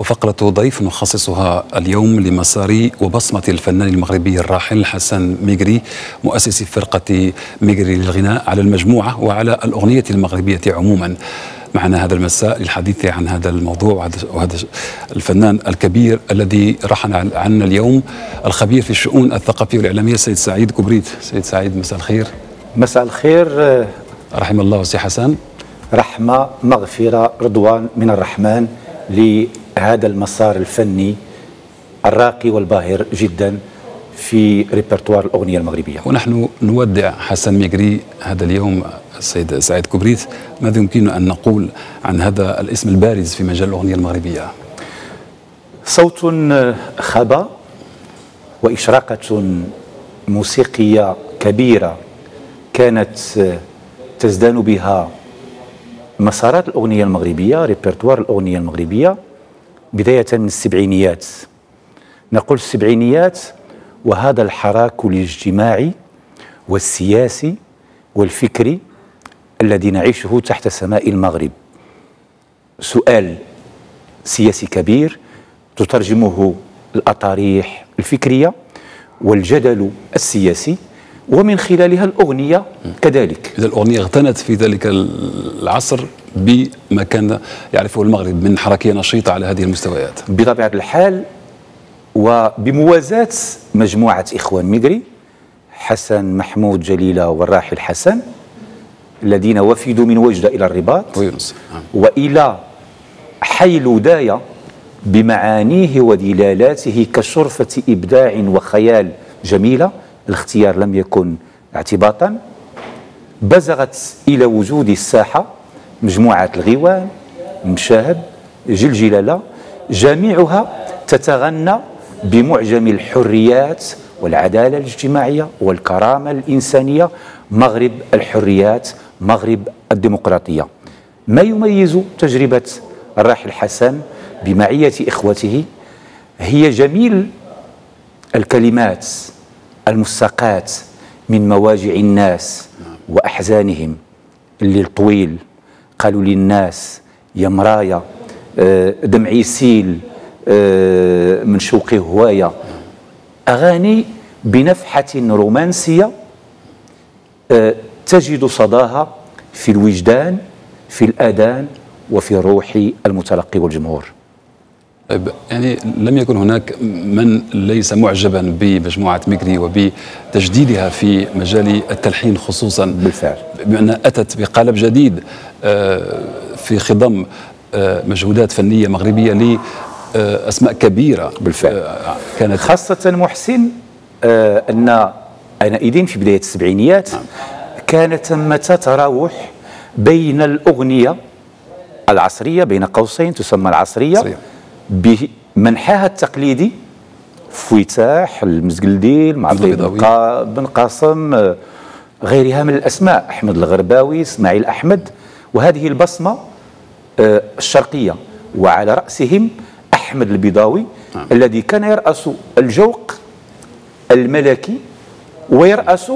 فقرة ضيف نخصصها اليوم لمسار وبصمة الفنان المغربي الراحل حسن ميغري، مؤسس فرقة ميغري للغناء، على المجموعة وعلى الأغنية المغربية عموما. معنا هذا المساء للحديث عن هذا الموضوع وهذا الفنان الكبير الذي رحل عنا اليوم، الخبير في الشؤون الثقافية والإعلامية السيد سعيد كبريت. سيد سعيد، مساء الخير. مساء الخير. رحم الله سي حسن. رحمة، مغفرة، رضوان من الرحمن لهذا المسار الفني الراقي والباهر جدا في ريبرتوار الأغنية المغربية. ونحن نودع حسن ميغري هذا اليوم. السيد سعيد كبريت، ماذا يمكن أن نقول عن هذا الاسم البارز في مجال الأغنية المغربية؟ صوت خبا وإشراقة موسيقية كبيرة كانت تزدان بها مسارات الأغنية المغربية، ريبرتوار الأغنية المغربية، بداية من السبعينيات. نقول السبعينيات وهذا الحراك الاجتماعي والسياسي والفكري الذي نعيشه تحت سماء المغرب. سؤال سياسي كبير تترجمه الأطاريح الفكرية والجدل السياسي، ومن خلالها الأغنية كذلك. إذا الأغنية اغتنت في ذلك العصر بما كان يعرفه المغرب من حركية نشيطة على هذه المستويات بطبيعة الحال، وبموازاة مجموعة إخوان ميغري، حسن، محمود، جليلة والراحل حسن، الذين وفدوا من وجدة إلى الرباط وإلى حي الوداية بمعانيه ودلالاته كشرفة إبداع وخيال جميلة. الاختيار لم يكن اعتباطا. بزغت إلى وجود الساحة مجموعات الغيوان، مشاهد، جلجلالة، جميعها تتغنى بمعجم الحريات والعدالة الاجتماعية والكرامة الإنسانية، مغرب الحريات، مغرب الديمقراطية. ما يميز تجربة الراحل حسن بمعية إخوته هي جميل الكلمات المستقاة من مواجع الناس وأحزانهم. الليل طويل، قالوا للناس يا مرايا، دمعي يسيل، من شوقي هواية. أغاني بنفحة رومانسية تجد صداها في الوجدان، في الأذان، وفي روح المتلقي والجمهور. يعني لم يكن هناك من ليس معجبا بمجموعة ميغري وبتجديدها في مجال التلحين خصوصا، بالفعل، بأن أتت بقالب جديد في خضم مجهودات فنية مغربية لأسماء كبيرة. بالفعل، كانت خاصة محسن أن أيدين في بداية السبعينيات كانت ثمة تراوح بين الأغنية العصرية، بين قوسين تسمى العصرية، بمنحاها التقليدي، فويتاح، المزقلديل، معطي بن قاسم، غيرها من الأسماء، أحمد الغرباوي، اسماعيل أحمد، وهذه البصمة الشرقية، وعلى رأسهم أحمد البيضاوي الذي كان يرأس الجوق الملكي ويرأس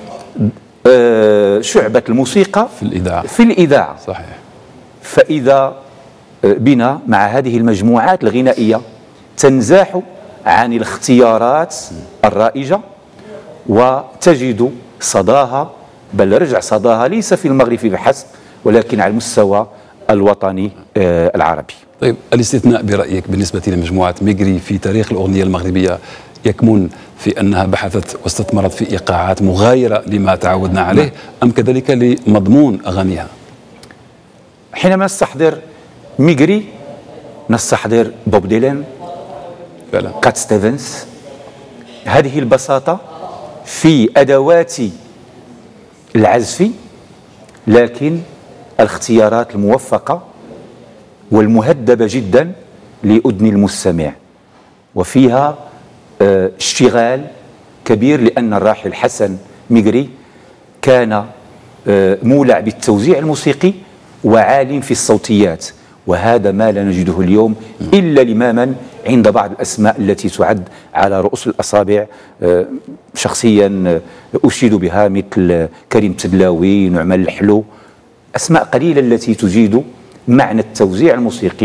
شعبة الموسيقى في الإذاعة. صحيح. فإذا بنا مع هذه المجموعات الغنائية تنزاح عن الاختيارات الرائجة وتجد صداها، بل رجع صداها ليس في المغرب فحسب ولكن على المستوى الوطني العربي. طيب، الاستثناء برأيك بالنسبة لمجموعة ميغري في تاريخ الأغنية المغربية يكمن في أنها بحثت واستثمرت في إيقاعات مغايرة لما تعودنا عليه، أم كذلك لمضمون أغانيها؟ حينما نستحضر ميغري نستحضر بوب ديلان، كات ستيفنز. هذه البساطة في أدوات العزف، لكن الاختيارات الموفقة والمهذبة جدا لأذن المستمع، وفيها اشتغال كبير، لأن الراحل حسن ميغري كان مولع بالتوزيع الموسيقي وعالم في الصوتيات، وهذا ما لا نجده اليوم إلا لماما عند بعض الأسماء التي تعد على رؤوس الأصابع. شخصيا أشيد بها مثل كريم تدلاوي، نعمان الحلو، أسماء قليلة التي تجيد معنى التوزيع الموسيقي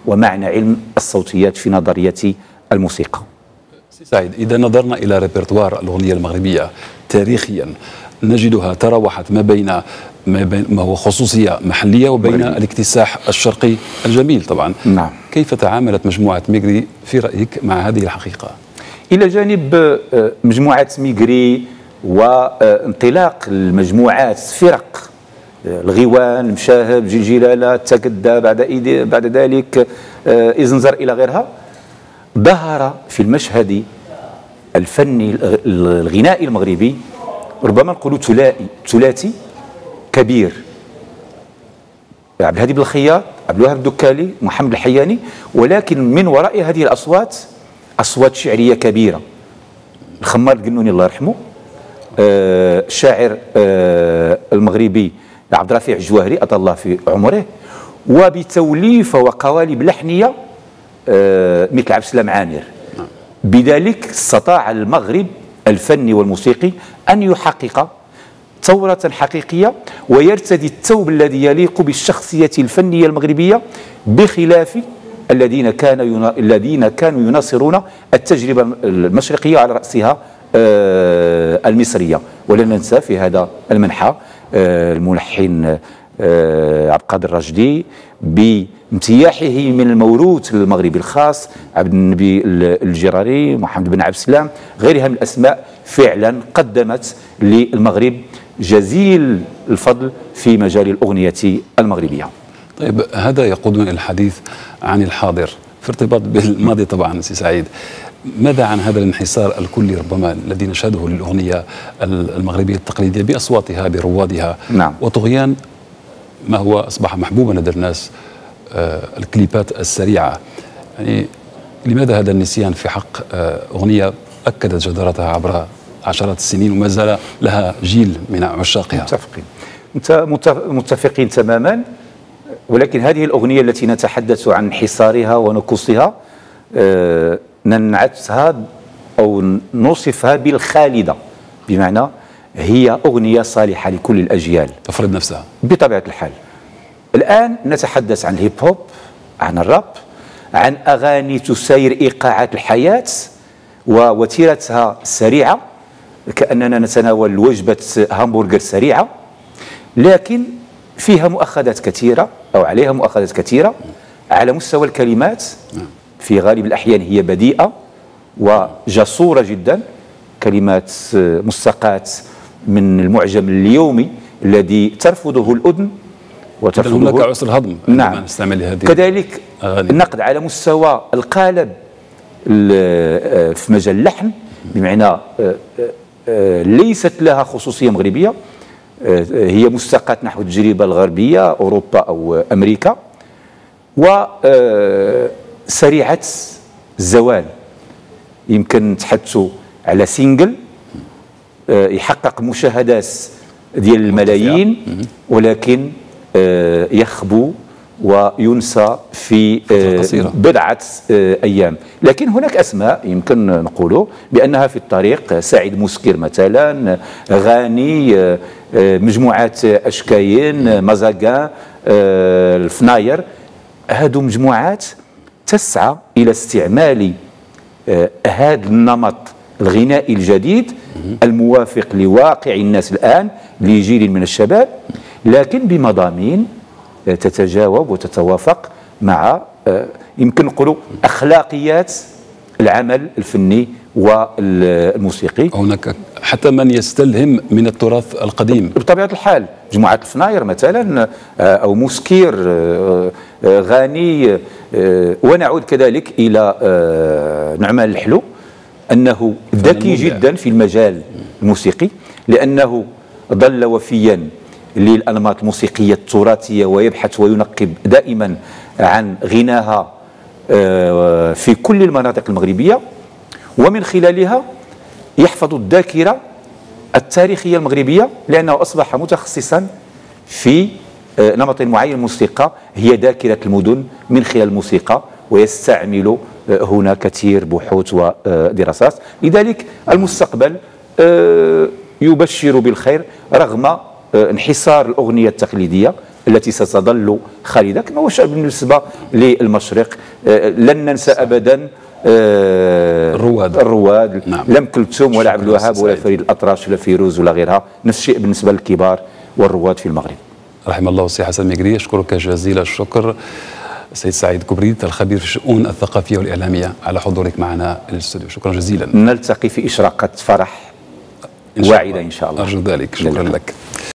ومعنى علم الصوتيات في نظرية الموسيقى. سعيد، إذا نظرنا إلى ريبرتوار الأغنية المغربية تاريخيا نجدها تراوحت ما بين ما هو خصوصية محلية وبين الاكتساح الشرقي الجميل طبعا. نعم. كيف تعاملت مجموعة ميغري في رأيك مع هذه الحقيقة؟ إلى جانب مجموعة ميغري وانطلاق المجموعات فرق الغيوان، المشاهب، جلجلالة، التكدة، بعد ذلك إزنزر إلى غيرها، ظهر في المشهد الفني الغنائي المغربي ربما نقولوا ثلاثي كبير: عبد الهادي بن الخياط، عبد الوهاب الدكالي، محمد الحياني، ولكن من وراء هذه الأصوات أصوات شعرية كبيرة. الخمار القنوني الله يرحمه، الشاعر المغربي عبد الرفيع الجواهري أطال الله في عمره، وبتوليف وقوالب لحنية مثل عبد السلام عامر. بذلك استطاع المغرب الفني والموسيقي أن يحقق ثورة حقيقية ويرتدي الثوب الذي يليق بالشخصية الفنية المغربية، بخلاف الذين كانوا يناصرون التجربة المشرقية على رأسها المصرية. ولا ننسى في هذا المنحى الملحن عبد القادر الراشدي بامتياحه من الموروث المغربي الخاص، عبد النبي الجراري، محمد بن عبد السلام، غيرها من الأسماء فعلا قدمت للمغرب جزيل الفضل في مجال الأغنية المغربية. طيب، هذا يقودنا إلى الحديث عن الحاضر في ارتباط بالماضي طبعا. سي سعيد، ماذا عن هذا الانحسار الكلي ربما الذي نشهده للأغنية المغربية التقليدية بأصواتها بروادها؟ نعم. وطغيان ما هو أصبح محبوبا لدى الناس، الكليبات السريعة. يعني لماذا هذا النسيان في حق أغنية أكدت جدارتها عبر عشرات السنين وما زال لها جيل من عشاقها؟ متفقين تماما، ولكن هذه الأغنية التي نتحدث عن انحسارها ونكوصها ننعتها أو نوصفها بالخالدة، بمعنى هي أغنية صالحة لكل الأجيال تفرض نفسها بطبيعة الحال. الآن نتحدث عن الهيب هوب، عن الراب، عن أغاني تساير إيقاعات الحياة ووتيرتها سريعة، كأننا نتناول وجبة همبرجر سريعة، لكن فيها مؤخذات كثيرة أو عليها مؤخذات كثيرة. على مستوى الكلمات في غالب الأحيان هي بديئة وجسورة جدا، كلمات مستقاة من المعجم اليومي الذي ترفضه الأذن وترفضه هناك عسر هضم. نعم. نستعمل هذه كذلك النقد على مستوى القالب في مجال اللحن، بمعنى ليست لها خصوصية مغربية، هي مستقاة نحو التجربة الغربية، أوروبا أو أمريكا، وسريعة الزوال. يمكن نتحدثوا على سينجل يحقق مشاهدات ديال الملايين، ولكن يخبو وينسى في بضعة أيام. لكن هناك أسماء يمكن نقوله بأنها في الطريق: سعيد مسكر مثلا، غاني، مجموعات أشكاين، مزاقان، الفناير. هذو مجموعات تسعى إلى استعمال هذا النمط الغنائي الجديد الموافق لواقع الناس الآن، لجيل من الشباب، لكن بمضامين تتجاوب وتتوافق مع يمكن نقولوا أخلاقيات العمل الفني والموسيقي. هناك حتى من يستلهم من التراث القديم بطبيعة الحال، مجموعة الفناير مثلا أو مسكير، غاني. ونعود كذلك إلى نعمان الحلو، أنه ذكي جدا في المجال الموسيقي، لأنه ظل وفيا للأنماط الموسيقية التراثية ويبحث وينقب دائما عن غناها في كل المناطق المغربية، ومن خلالها يحفظ الذاكرة التاريخية المغربية، لأنه أصبح متخصصا في نمط معين من الموسيقى هي ذاكرة المدن من خلال الموسيقى، ويستعمل هنا كثير بحوث ودراسات. لذلك المستقبل يبشر بالخير رغم انحسار الأغنية التقليدية التي ستظل خالدة، كما هو الشأن بالنسبة للمشرق. لن ننسى أبدا الرواد نعم. لم كلثوم ولا عبد الوهاب ولا فريد الأطرش ولا فيروز ولا غيرها، نفس الشيء بالنسبة للكبار والرواد في المغرب. رحم الله السي حسن ميغري، أشكرك جزيل الشكر سيد سعيد كبريت الخبير في الشؤون الثقافية والإعلامية على حضورك معنا للاستوديو، شكرا جزيلا. نلتقي في إشراقة فرح واعدة إن شاء الله. أرجو ذلك، شكرا لك.